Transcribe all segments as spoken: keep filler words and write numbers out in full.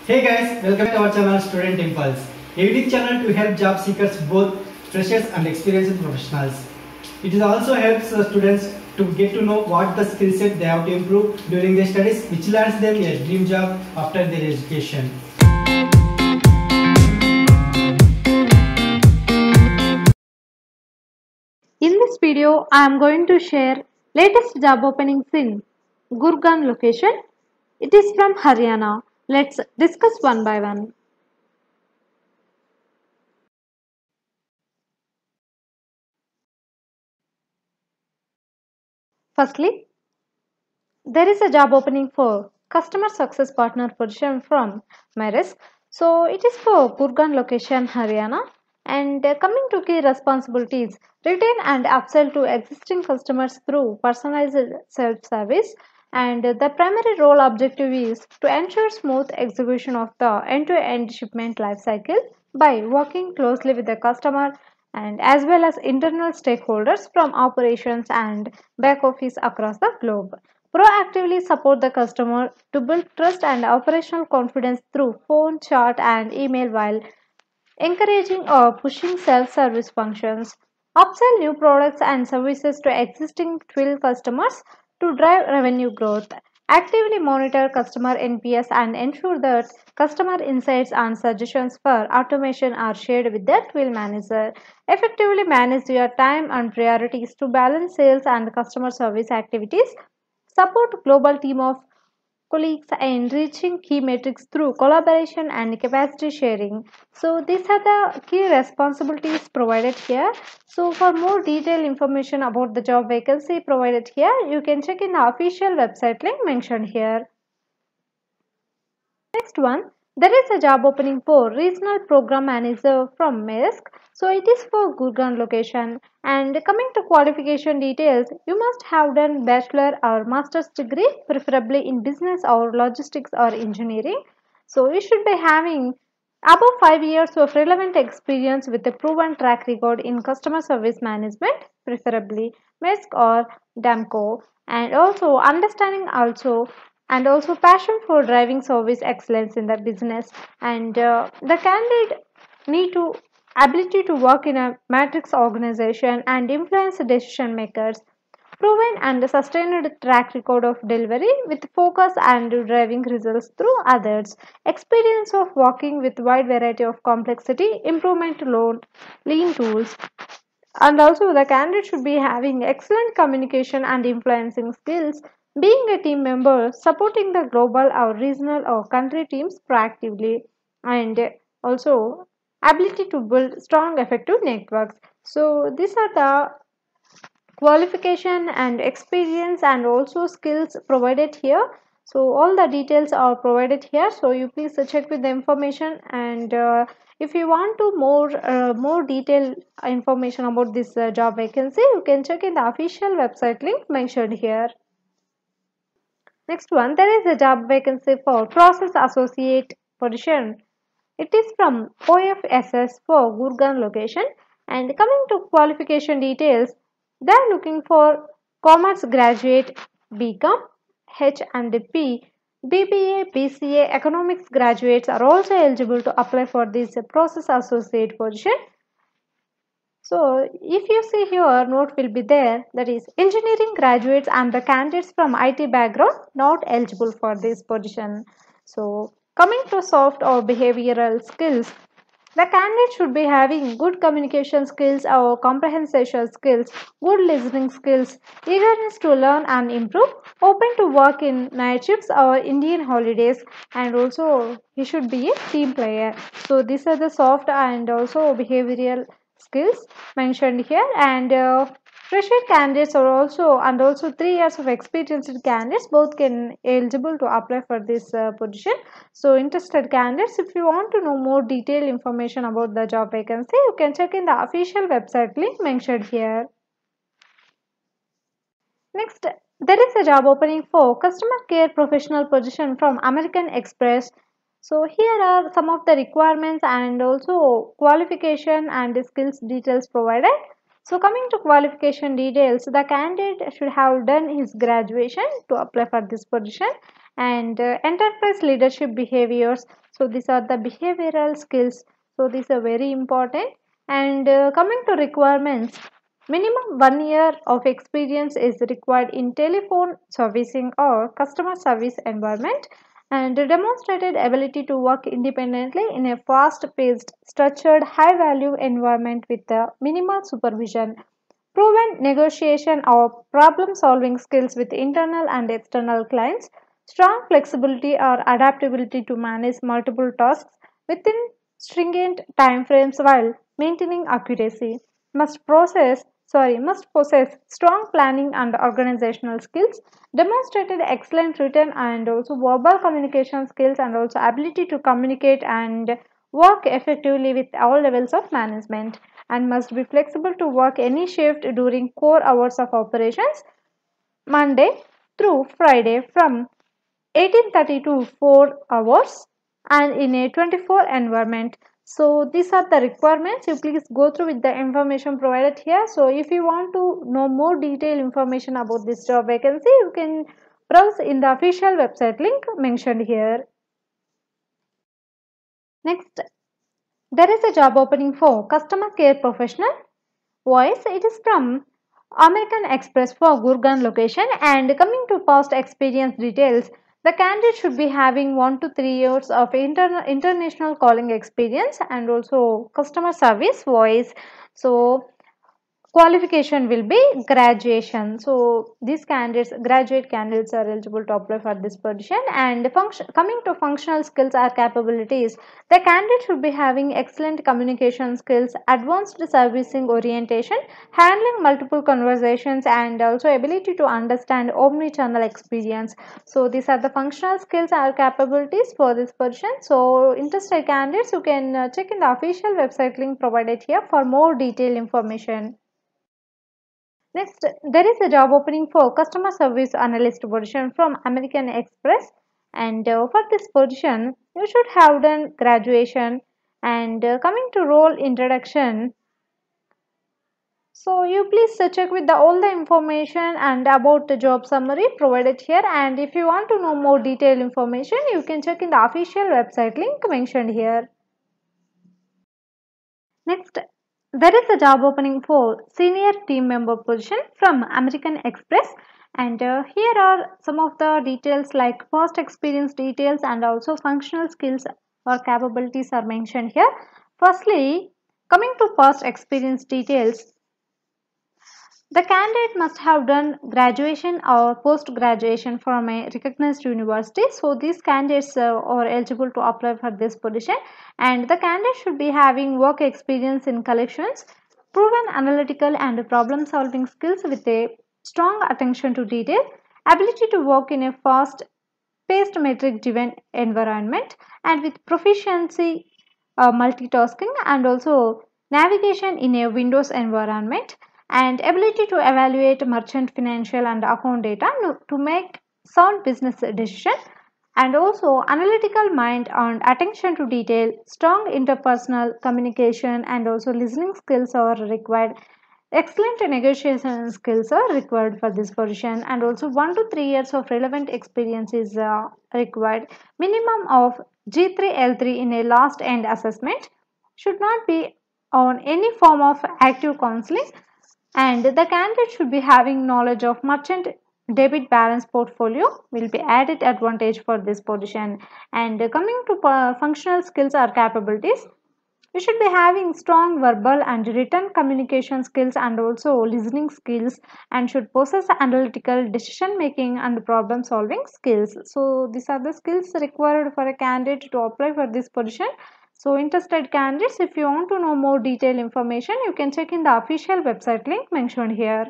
Hey guys, welcome to our channel Student Impulse, a unique channel to help job seekers, both freshers and experienced professionals. It is also helps the students to get to know what the skill set they have to improve during their studies, which lands them a dream job after their education. In this video, I am going to share latest job openings in Gurgaon location. It is from Haryana. Let's discuss one by one. Firstly, there is a job opening for customer success partner position from Maersk. So it is for Gurgaon location, Haryana. And uh, coming to key responsibilities, retain and upsell to existing customers through personalized self-service. And uh, the primary role objective is to ensure smooth execution of the end-to-end shipment lifecycle by working closely with the customer and as well as internal stakeholders from operations and back office across the globe. Proactively support the customer to build trust and operational confidence through phone, chat, and email while encouraging or pushing self-service functions. Upsell new products and services to existing Twill customers to drive revenue growth. Actively monitor customer N P S and ensure that customer insights and suggestions for automation are shared with the Twill manager. Effectively manage your time and priorities to balance sales and customer service activities. Support global team of colleagues and reaching key metrics through collaboration and capacity sharing. So these are the key responsibilities provided here. So for more detailed information about the job vacancy provided here, you can check in the official website link mentioned here. Next one, there is a job opening for regional program manager from Maersk. So it is for Gurgaon location. And coming to qualification details, you must have done bachelor or master's degree, preferably in business or logistics or engineering. So you should be having above five years of relevant experience with a proven track record in customer service management, preferably Maersk or Damco, and also understanding also and also passion for driving service excellence in the business. And uh, the candidate need to ability to work in a matrix organization and influence decision makers, proven and sustained track record of delivery with focus and driving results through others, experience of working with wide variety of complexity, improvement loan lean tools, and also the candidate should be having excellent communication and influencing skills, being a team member, supporting the global or regional or country teams proactively, and also ability to build strong effective networks. So these are the qualification and experience and also skills provided here. So all the details are provided here, so you please check with the information. And uh, if you want to more uh, more detailed information about this uh, job vacancy, you can check in the official website link mentioned here. Next one, there is a job vacancy for process associate position. It is from O F S S for Gurgaon location. And coming to qualification details, they are looking for commerce graduate B Com, H and P, B B A, B C A, economics graduates are also eligible to apply for this process associate position. So if you see here, note will be there, that is engineering graduates and the candidates from I T background not eligible for this position. So coming to soft or behavioral skills, the candidate should be having good communication skills or comprehension skills, good listening skills, eagerness to learn and improve, open to work in night shifts or Indian holidays, and also he should be a team player. So these are the soft and also behavioral skills mentioned here. And uh, fresher candidates are also and also three years of experienced candidates both can eligible to apply for this uh, position. So interested candidates, if you want to know more detailed information about the job vacancy, you can check in the official website link mentioned here. Next, there is a job opening for customer care professional position from American Express. So here are some of the requirements and also qualification and skills details provided. So coming to qualification details, the candidate should have done his graduation to apply for this position, and uh, enterprise leadership behaviors. So these are the behavioral skills. So these are very important. And uh, coming to requirements, minimum one year of experience is required in telephone servicing or customer service environment, and demonstrated ability to work independently in a fast paced, structured, high value environment with the minimal supervision. Proven negotiation or problem solving skills with internal and external clients. Strong flexibility or adaptability to manage multiple tasks within stringent timeframes while maintaining accuracy. Must process sorry must possess strong planning and organizational skills, demonstrated excellent written and also verbal communication skills, and also ability to communicate and work effectively with all levels of management, and must be flexible to work any shift during core hours of operations, Monday through Friday from eighteen thirty to four hours, and in a twenty-four environment. So these are the requirements. You please go through with the information provided here. So if you want to know more detailed information about this job vacancy, you can browse in the official website link mentioned here. Next, there is a job opening for customer care professional. Voice, it is from American Express for Gurgaon location, and coming to past experience details, the candidate should be having one to three years of interna- international calling experience and also customer service voice. So qualification will be graduation. So these candidates, graduate candidates, are eligible to apply for this position. And function, coming to functional skills or capabilities, the candidate should be having excellent communication skills, advanced servicing orientation, handling multiple conversations, and also ability to understand omni-channel experience. So these are the functional skills or capabilities for this position. So interested candidates, you can uh, check in the official website link provided here for more detailed information. Next, there is a job opening for customer service analyst position from American Express, and uh, for this position, you should have done graduation. And uh, coming to role introduction, so you please uh, check with the, all the information and about the job summary provided here. And if you want to know more detailed information, you can check in the official website link mentioned here. Next, there is a job opening for senior team member position from American Express, and uh, here are some of the details like past experience details and also functional skills or capabilities are mentioned here. Firstly, coming to past experience details, the candidate must have done graduation or post graduation from a recognized university. So these candidates uh, are eligible to apply for this position, and the candidate should be having work experience in collections, proven analytical and problem solving skills with a strong attention to detail, ability to work in a fast paced metric driven environment, and with proficiency uh, multitasking and also navigation in a Windows environment, and ability to evaluate merchant financial and account data no- to make sound business decision, and also analytical mind and attention to detail, strong interpersonal communication and also listening skills are required. Excellent negotiation skills are required for this position, and also one to three years of relevant experience is uh, required. Minimum of G three L three in a last end assessment, should not be on any form of active counseling, and the candidate should be having knowledge of merchant debit balance portfolio will be added advantage for this position. And coming to uh, functional skills or capabilities, you should be having strong verbal and written communication skills and also listening skills, and should possess analytical decision making and problem solving skills. So these are the skills required for a candidate to apply for this position. So interested candidates, if you want to know more detailed information, you can check in the official website link mentioned here.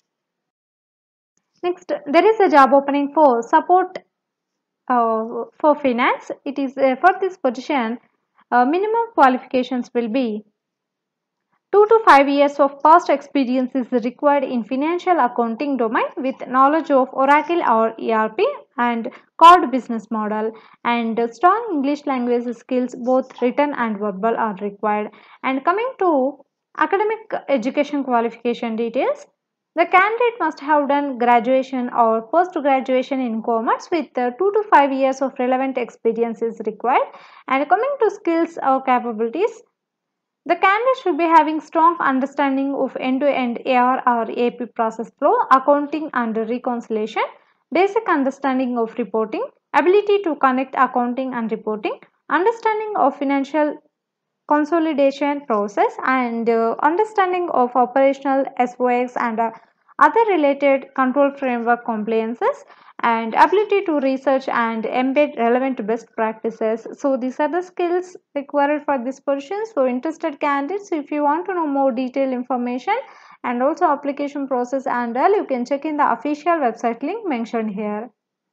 Next, there is a job opening for support uh, for finance. It is uh, for this position, uh, minimum qualifications will be two to five years of past experience is required in financial accounting domain with knowledge of Oracle or E R P and cloud business model, and strong English language skills both written and verbal are required. And coming to academic education qualification details, The candidate must have done graduation or post-graduation in commerce with uh, two to five years of relevant experience is required. And coming to skills or capabilities, the candidate should be having strong understanding of end-to-end A R or A P process flow, accounting and reconciliation, basic understanding of reporting, ability to connect accounting and reporting, understanding of financial consolidation process, and uh, understanding of operational S O X and uh, other related control framework compliances, and ability to research and embed relevant best practices. So these are the skills required for this position. So interested candidates, if you want to know more detailed information and also application process and all, you can check in the official website link mentioned here.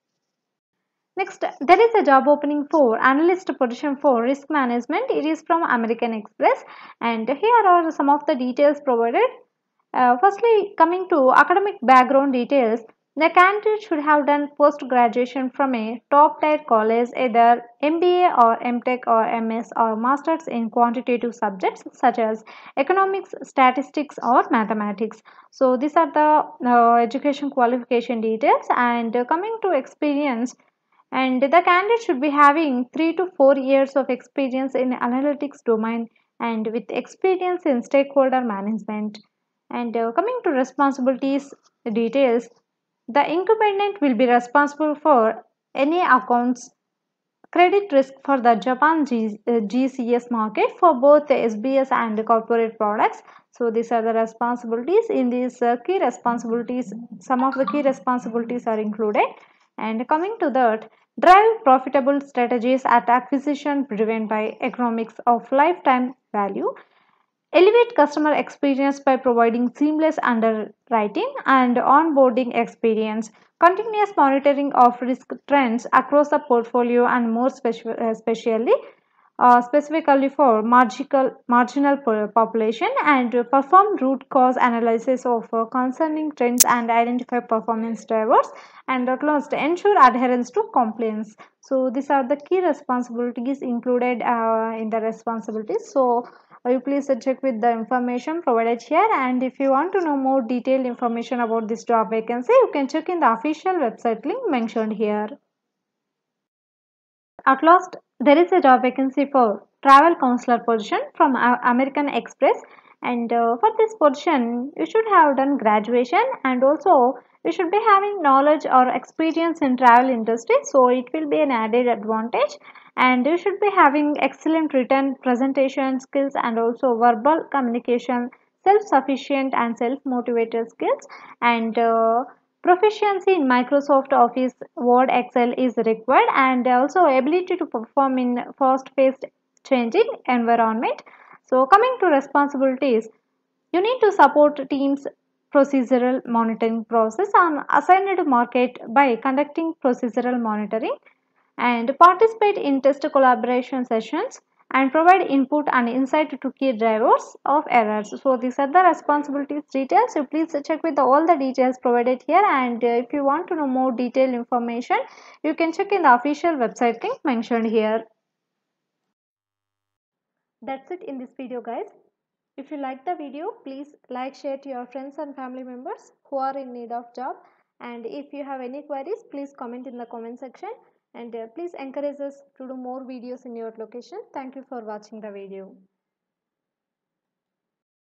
Next, there is a job opening for analyst position for risk management. It is from American Express, and here are some of the details provided. Uh, firstly, coming to academic background details, the candidate should have done post graduation from a top tier college, either M B A or M Tech or M S or Masters in quantitative subjects such as economics, statistics, or mathematics. So these are the uh, education qualification details. And uh, coming to experience, and the candidate should be having three to four years of experience in analytics domain and with experience in stakeholder management. And uh, coming to responsibilities details, the incumbent will be responsible for any accounts credit risk for the Japan G, uh, G C S market for both the S B S and corporate products. So these are the responsibilities. In these uh, key responsibilities, some of the key responsibilities are included. And coming to that, drive profitable strategies at acquisition driven by economics of lifetime value. Elevate customer experience by providing seamless underwriting and onboarding experience, continuous monitoring of risk trends across the portfolio and more speci- uh, specially uh, specifically for marginal, marginal po- population, and uh, perform root cause analysis of uh, concerning trends and identify performance drivers, and at last ensure adherence to compliance. So these are the key responsibilities included uh, in the responsibilities. So uh, you please uh, check with the information provided here, and if you want to know more detailed information about this job vacancy, you can check in the official website link mentioned here. At last, there is a job vacancy for travel counselor position from uh, American Express, and uh, for this position you should have done graduation, and also you should be having knowledge or experience in travel industry, so it will be an added advantage. And you should be having excellent written presentation skills and also verbal communication, self-sufficient and self-motivated skills, and uh, proficiency in Microsoft Office, Word, Excel is required, and also ability to perform in fast-paced changing environment. So coming to responsibilities, you need to support teams procedural monitoring process on assigned market by conducting procedural monitoring, and participate in test collaboration sessions and provide input and insight to key drivers of errors. So these are the responsibilities details. So please check with all the details provided here, and uh, if you want to know more detailed information, you can check in the official website link mentioned here. That's it in this video, guys. If you like the video, please like, share to your friends and family members who are in need of job. And if you have any queries, please comment in the comment section. And uh, please encourage us to do more videos in your location. Thank you for watching the video.